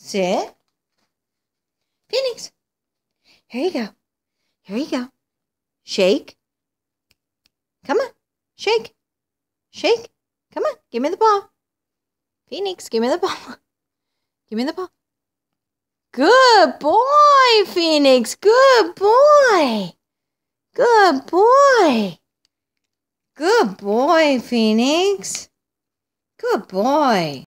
Sit. Phoenix. Here you go. Here you go. Shake. Come on. Shake. Shake. Come on. Give me the ball. Phoenix, give me the ball. Give me the ball. Good boy, Phoenix. Good boy. Good boy. Good boy, Phoenix. Good boy.